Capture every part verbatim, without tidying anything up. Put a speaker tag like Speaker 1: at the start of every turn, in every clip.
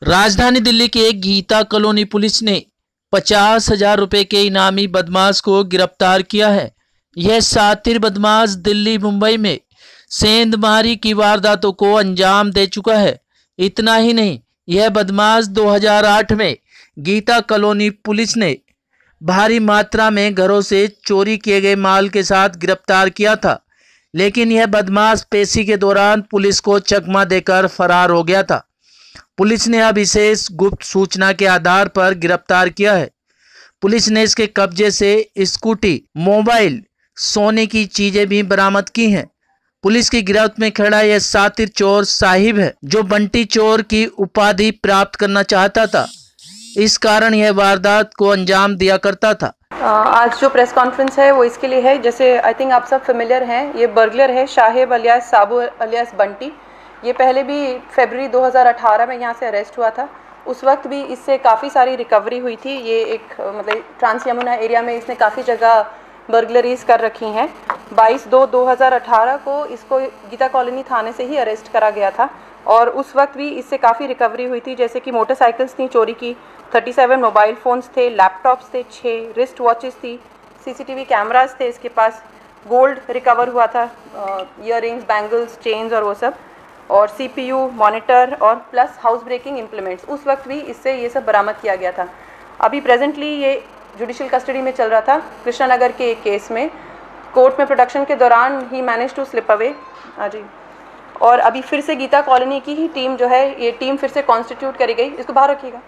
Speaker 1: राजधानी दिल्ली के Gita colony police ने पचास हजार रुपए के इनामी बदमाश को गिरफ्तार किया है। यह शातिर बदमाश दिल्ली मुंबई में सेंधमारी की वारदातों को अंजाम दे चुका है। इतना ही नहीं, यह बदमाश दो हज़ार आठ में गीता कॉलोनी पुलिस ने भारी मात्रा में घरों से चोरी किए गए माल के साथ गिरफ्तार किया था, लेकिन यह बदमाश पेशी के दौरान पुलिस को चकमा देकर फरार हो गया था। पुलिस ने अब इसे गुप्त सूचना के आधार पर गिरफ्तार किया है। पुलिस ने इसके कब्जे से स्कूटी, मोबाइल, सोने की चीजें भी बरामद की हैं। पुलिस की गिरफ्त में खड़ा यह शातिर चोर साहिब है, जो बंटी चोर की उपाधि प्राप्त करना चाहता था। इस कारण यह वारदात को अंजाम दिया करता था।
Speaker 2: आज जो प्रेस कॉन्फ्रेंस है वो इसके लिए है, जैसे आई थिंक आप सब फेमिलियर हैं, ये बर्गलर है शाहिब अलियास साबू अलियास बंटी। ये पहले भी फरवरी दो हज़ार अठारह में यहाँ से अरेस्ट हुआ था। उस वक्त भी इससे काफ़ी सारी रिकवरी हुई थी। ये एक मतलब ट्रांस यमुना एरिया में इसने काफ़ी जगह बर्गलरीज कर रखी हैं। बाईस दो दो हज़ार अठारह को इसको गीता कॉलोनी थाने से ही अरेस्ट करा गया था और उस वक्त भी इससे काफ़ी रिकवरी हुई थी, जैसे कि मोटरसाइकिल्स थी चोरी की, सैंतीस मोबाइल फ़ोन्स थे, लैपटॉप्स थे, छः रिस्ट वॉचेस थी, सीसीटीवी कैमरास थे इसके पास, गोल्ड रिकवर हुआ था, ईयररिंग्स, बैंगल्स, चेन्स और वो सब, और सीपीयू, मॉनिटर और प्लस हाउस ब्रेकिंग इम्प्लीमेंट्स। उस वक्त भी इससे ये सब बरामद किया गया था। अभी प्रेजेंटली ये जुडिशियल कस्टडी में चल रहा था कृष्णा नगर के एक केस में। कोर्ट में प्रोडक्शन के दौरान ही मैनेज टू स्लिप अवे। हाँ जी। और अभी फिर से गीता कॉलोनी की ही टीम जो है, ये टीम फिर से कॉन्स्टिट्यूट करी गई। इसको बाहर रखिएगा।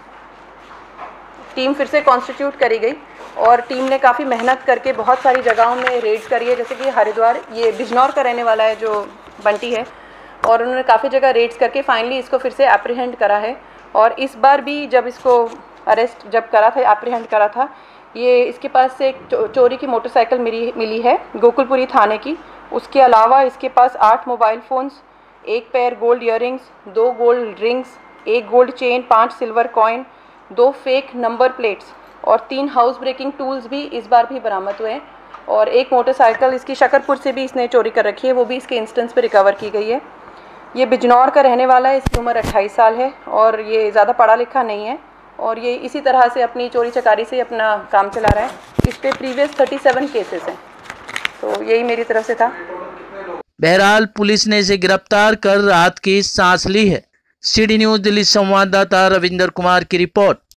Speaker 2: टीम फिर से कॉन्स्टिट्यूट करी गई और टीम ने काफ़ी मेहनत करके बहुत सारी जगहों में रेड्स करी है, जैसे कि हरिद्वार, ये बिजनौर का रहने वाला है जो बंटी है, और उन्होंने काफ़ी जगह रेड्स करके फाइनली इसको फिर से एप्रीहेंड करा है। और इस बार भी जब इसको अरेस्ट जब करा था, एप्रीहेंड करा था, ये इसके पास से एक चोरी की मोटरसाइकिल मिली मिली है गोकुलपुरी थाने की। उसके अलावा इसके पास आठ मोबाइल फ़ोन्स, एक पेयर गोल्ड ईयररिंग्स, दो गोल्ड रिंग्स, एक गोल्ड चेन, पाँच सिल्वर कॉइन, दो फेक नंबर प्लेट्स और तीन हाउस ब्रेकिंग टूल्स भी इस बार भी बरामद हुए हैं। और एक मोटरसाइकिल इसकी शकरपुर से भी इसने चोरी कर रखी है, वो भी इसके इंस्टेंस पे रिकवर की गई है। ये बिजनौर का रहने वाला है, इसकी उम्र अट्ठाईस साल है और ये ज़्यादा पढ़ा लिखा नहीं है और ये इसी तरह से अपनी चोरी चकारी से अपना काम चला रहा है। इस पे प्रीवियस सैंतीस केसेस हैं। तो यही मेरी तरफ से था।
Speaker 1: बहरहाल पुलिस ने इसे गिरफ्तार कर राहत की सांस ली है। सी डी न्यूज़ दिल्ली संवाददाता रविंदर कुमार की रिपोर्ट।